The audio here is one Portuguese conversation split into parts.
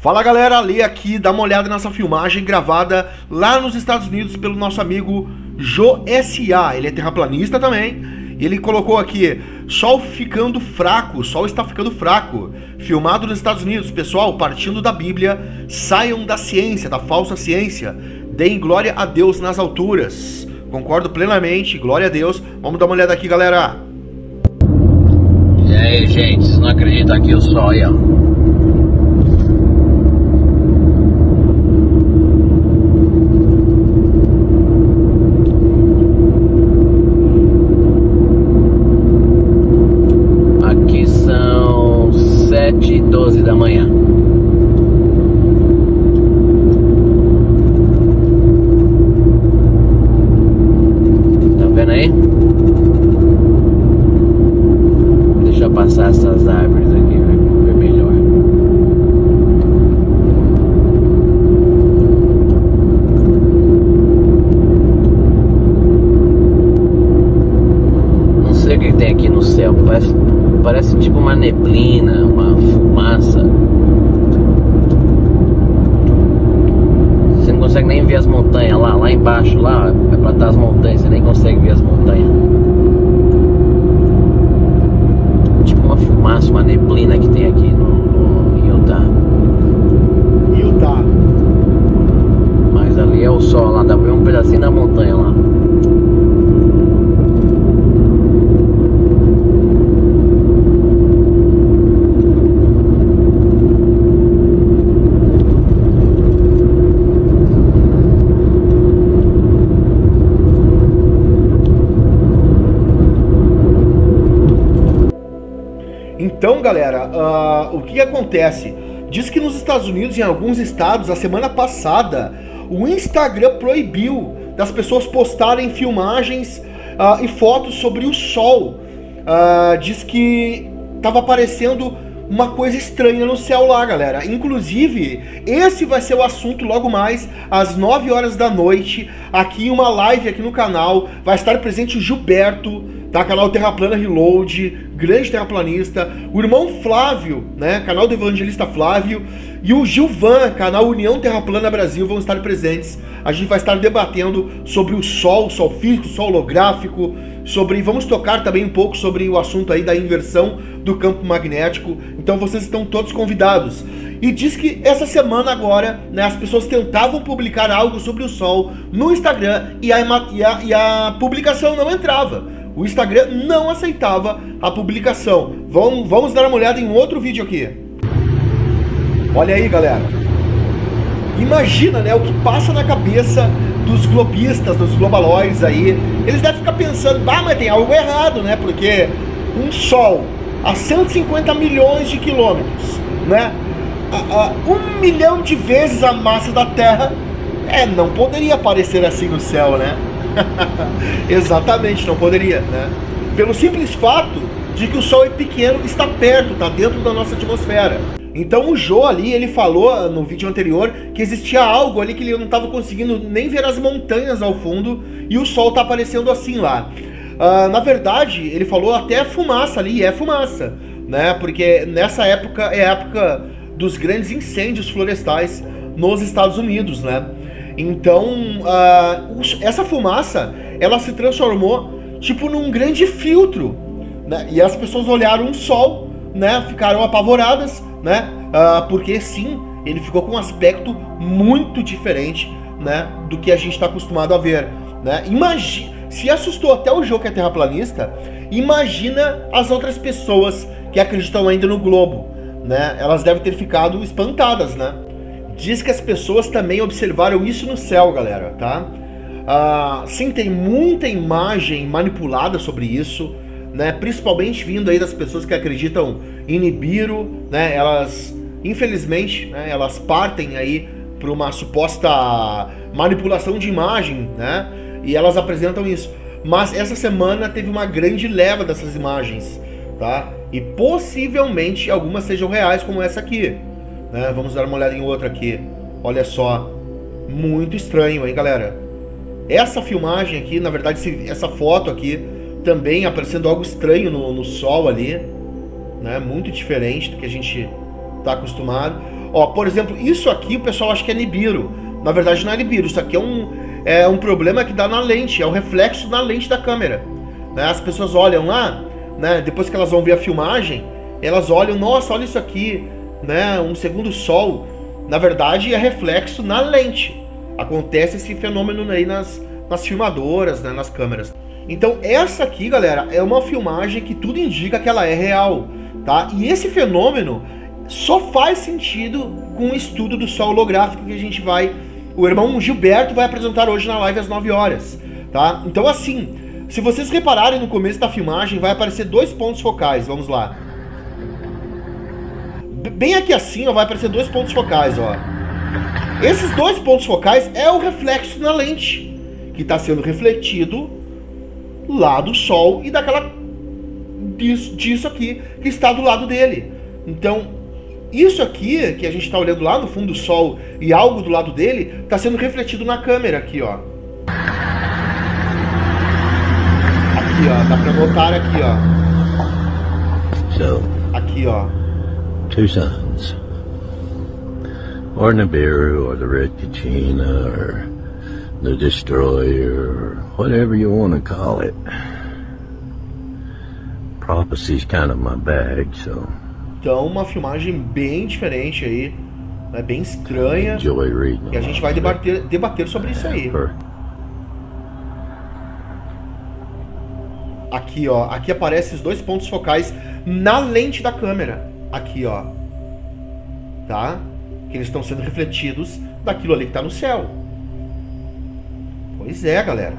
Fala galera, Ali aqui, dá uma olhada nessa filmagem gravada lá nos Estados Unidos pelo nosso amigo Jô S.A. Ele é terraplanista também. E ele colocou aqui, sol ficando fraco, o sol está ficando fraco. Filmado nos Estados Unidos, pessoal, partindo da Bíblia, saiam da ciência, da falsa ciência. Deem glória a Deus nas alturas. Concordo plenamente, glória a Deus. Vamos dar uma olhada aqui, galera. E aí, gente, vocês não acreditam aqui o sol aí, ó. Aqui são 7h12 da manhã. Tá vendo aí? Deixa eu passar essas árvores aqui, ver melhor. Não sei o que tem aqui no céu, parece tipo uma neblina, uma fumaça. Você não consegue nem ver as montanhas lá embaixo, lá vai pra estar as montanhas, você nem consegue ver as montanhas. Tipo uma fumaça, uma neblina que tem aqui em Utah. Mas ali é o sol, lá dá pra ver um pedacinho da montanha lá. Então, galera, o que acontece? Diz que nos Estados Unidos, em alguns estados, a semana passada, o Instagram proibiu das pessoas postarem filmagens e fotos sobre o sol. Diz que estava aparecendo uma coisa estranha no céu lá, galera. Inclusive, esse vai ser o assunto logo mais, às 9 horas da noite, aqui em uma live aqui no canal. Vai estar presente o Gilberto, tá? Canal Terraplana Reload, grande terraplanista, o irmão Flávio, né? Canal do Evangelista Flávio, e o Gilvan, canal União Terraplana Brasil, vão estar presentes. A gente vai estar debatendo sobre o sol físico, sol holográfico, vamos tocar também um pouco sobre o assunto aí da inversão do campo magnético. Então vocês estão todos convidados. E diz que essa semana agora, né, as pessoas tentavam publicar algo sobre o sol no Instagram e a publicação não entrava. O Instagram não aceitava a publicação. Vamos dar uma olhada em outro vídeo aqui. Olha aí, galera. Imagina, né, o que passa na cabeça dos globistas, dos globalóides aí. Eles devem ficar pensando, mas tem algo errado, né? Porque um sol a 150 milhões de quilômetros, né? 1 milhão de vezes a massa da Terra, não poderia aparecer assim no céu, né? Exatamente, não poderia, né? Pelo simples fato de que o Sol é pequeno, está perto, está dentro da nossa atmosfera. Então o Jô ali, ele falou no vídeo anterior que existia algo ali que ele não estava conseguindo nem ver as montanhas ao fundo e o Sol está aparecendo assim lá. Na verdade, ele falou até fumaça ali, é fumaça, né? Porque nessa época é a época dos grandes incêndios florestais nos Estados Unidos, né? Então, essa fumaça, ela se transformou, tipo, num grande filtro, né? E as pessoas olharam o sol, né? Ficaram apavoradas, né? Porque, sim, ele ficou com um aspecto muito diferente, né? Do que a gente está acostumado a ver, né? Imagina, se assustou até o Jô, que é terraplanista, imagina as outras pessoas que acreditam ainda no globo, né? Elas devem ter ficado espantadas, né? Diz que as pessoas também observaram isso no céu, galera, tá? Sim, tem muita imagem manipulada sobre isso, né? Principalmente vindo aí das pessoas que acreditam em Nibiru, né? Elas, infelizmente, né? Elas partem aí para uma suposta manipulação de imagem, né? E elas apresentam isso. Mas essa semana teve uma grande leva dessas imagens, tá? E possivelmente algumas sejam reais, como essa aqui. Vamos dar uma olhada em outra aqui. Olha só. Muito estranho, hein, galera? Essa filmagem aqui, na verdade, essa foto aqui, também aparecendo algo estranho no sol ali, né? Muito diferente do que a gente está acostumado. Ó, por exemplo, isso aqui o pessoal acha que é Nibiru. Na verdade não é Nibiru, isso aqui é um problema que dá na lente, é o reflexo na lente da câmera. Né? As pessoas olham lá, né, depois que elas vão ver a filmagem, elas olham, nossa, olha isso aqui, né, um segundo sol. Na verdade é reflexo na lente. Acontece esse fenômeno aí nas filmadoras, né, nas câmeras. Então essa aqui, galera, é uma filmagem que tudo indica que ela é real, tá? E esse fenômeno só faz sentido com o estudo do sol holográfico que o irmão Gilberto vai apresentar hoje na live às 9 horas, tá? Então assim, se vocês repararem no começo da filmagem, vai aparecer 2 pontos focais, vamos lá. Bem aqui assim, ó, vai aparecer 2 pontos focais, ó. Esses 2 pontos focais é o reflexo na lente, que está sendo refletido lá do sol e disso aqui que está do lado dele. Então, isso aqui que a gente está olhando lá no fundo do sol e algo do lado dele está sendo refletido na câmera aqui, ó. Aqui, ó, dá para notar aqui, ó. Aqui, ó. 2 suns. Or Nibiru, or the Red Kachina, or the Destroyer, or whatever you want to call it. Prophecy's kind of my bag, so... Então, uma filmagem bem diferente aí, né, bem estranha, enjoy reading e a gente vai debater sobre isso aí. Aqui, ó, aqui aparecem os 2 pontos focais na lente da câmera. Aqui, ó. Tá? Que eles estão sendo refletidos daquilo ali que tá no céu. Pois é, galera.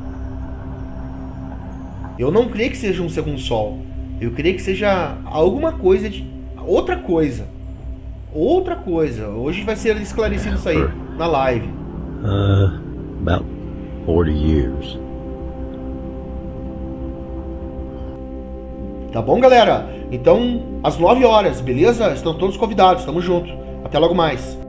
Eu não creio que seja um segundo sol. Eu creio que seja alguma coisa de... Outra coisa. Outra coisa. Hoje vai ser esclarecido isso aí na live. About 40 years. Tá bom, galera? Então, às 9 horas, beleza? Estão todos convidados. Tamo junto. Até logo mais.